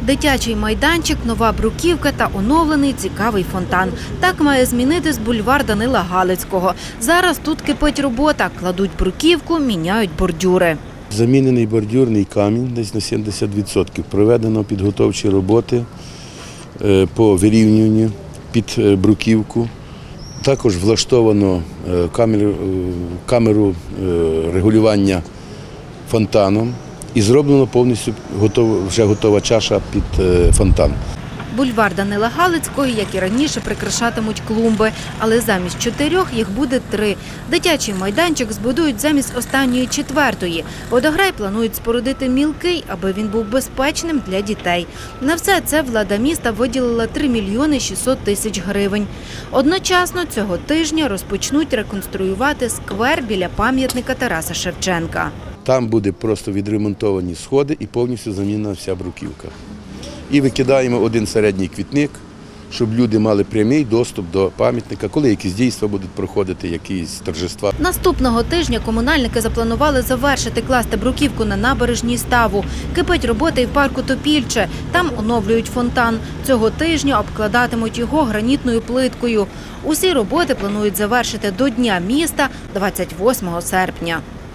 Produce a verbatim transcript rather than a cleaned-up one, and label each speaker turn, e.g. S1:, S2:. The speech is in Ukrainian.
S1: Дитячий майданчик, нова бруківка та оновлений цікавий фонтан. Так має змінитись бульвар Данила Галицького. Зараз тут кипить робота. Кладуть бруківку, міняють бордюри.
S2: Замінений бордюрний камінь десь на сімдесят відсотків. Проведено підготовчі роботи по вирівнюванню під бруківку. Також влаштовано камеру, камеру регулювання фонтаном і зроблено повністю готова, вже готова чаша під фонтан.
S1: Бульвар Данила Галицького, як і раніше, прикрашатимуть клумби, але замість чотирьох їх буде три. Дитячий майданчик збудують замість останньої четвертої. Водограй планують спорудити мілкий, аби він був безпечним для дітей. На все це влада міста виділила три мільйони шістсот тисяч гривень. Одночасно цього тижня розпочнуть реконструювати сквер біля пам'ятника Тараса Шевченка.
S2: Там буде просто відремонтовані сходи і повністю замінена вся бруківка. І викидаємо один середній квітник, щоб люди мали прямий доступ до пам'ятника, коли якісь дійства будуть проходити, якісь торжества.
S1: Наступного тижня комунальники запланували завершити класти бруківку на набережній Ставу. Кипить роботи і в парку Топільче. Там оновлюють фонтан. Цього тижня обкладатимуть його гранітною плиткою. Усі роботи планують завершити до Дня міста двадцять восьмого серпня.